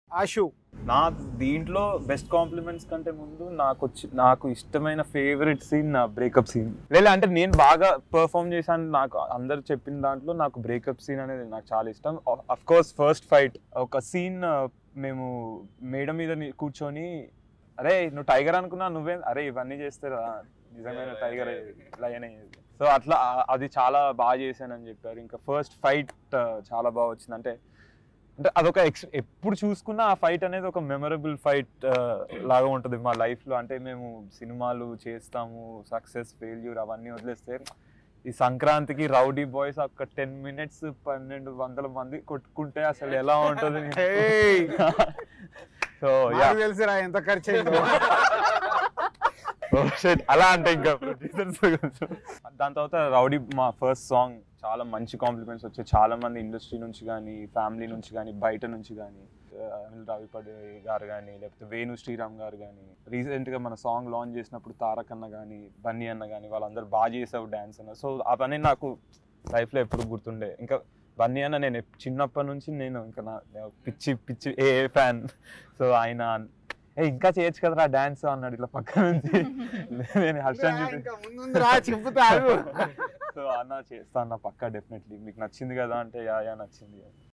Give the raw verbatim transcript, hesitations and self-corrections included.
ఆషు నా దీంట్లో best compliments కంటే ముందు నాకు వచ్చి నాకు ఇష్టమైన ఫేవరెట్ సీన్ నా బ్రేకప్ సీన్. లేదా అంటే నేను బాగా పర్ఫామ్ చేశాను, నాకు అందరు చెప్పిన దాంట్లో నాకు బ్రేకప్ సీన్ అనేది నాకు చాలా ఇష్టం. అఫ్ కోర్స్ ఫస్ట్ ఫైట్ ఒక సీన్, మేము మేడ మీద కూర్చొని అరే నువ్వు టైగర్ అనుకున్నా, నువ్వే అరే ఇవన్నీ చేస్తారా నిజమైన టైగర్ లయన్ అయ్యేది. సో అట్లా అది చాలా బాగా చేశానని చెప్పారు. ఇంకా ఫస్ట్ ఫైట్ చాలా బాగా వచ్చింది. అంటే అంటే అదొక ఎక్స్ ఎప్పుడు చూసుకున్నా ఆ ఫైట్ అనేది ఒక మెమరబుల్ ఫైట్ లాగా ఉంటుంది మా లైఫ్లో. అంటే మేము సినిమాలు చేస్తాము, సక్సెస్ ఫెయిల్యూర్ అవన్నీ వదిలేస్తే ఈ సంక్రాంతికి రౌడీ బాయ్స్ ఒక టెన్ మినిట్స్ పన్నెండు వందల మంది కొట్టుకుంటే అసలు ఎలా ఉంటుంది. సో తెలుసురా ఎంత ఖర్చు అలా అంటే ఇంకా దాని తర్వాత రౌడీ మా ఫస్ట్ సాంగ్ చాలా మంచి కాంప్లిమెంట్స్ వచ్చాయి. చాలా మంది ఇండస్ట్రీ నుంచి కానీ, ఫ్యామిలీ నుంచి కానీ, బయట నుంచి కానీ, అనిల్ రావిపడి గారు కానీ, లేకపోతే వేణు శ్రీరామ్ గారు కానీ, రీసెంట్గా మన సాంగ్ లాంచ్ చేసినప్పుడు తారక్ అన్న కానీ, బన్నీ అన్న కానీ వాళ్ళందరూ బాగా చేసావు డ్యాన్స్ అన్న. సో అవన్నీ నాకు లైఫ్లో ఎప్పుడు గుర్తుండే. ఇంకా బన్నీ అన్న నేను చిన్నప్పటి నుంచి నేను ఇంకా నా పిచ్చి పిచ్చి ఏ ఫ్యాన్. సో ఆయన ఏ ఇంకా చేయొచ్చు కదరా డాన్స్ అన్నాడు ఇట్లా పక్క నుంచి. నేను హర్షన్ చెప్తాను సో అన్న చేస్తా అన్న పక్కా డెఫినెట్లీ మీకు నచ్చింది కదా అంటే యా యా నచ్చింది.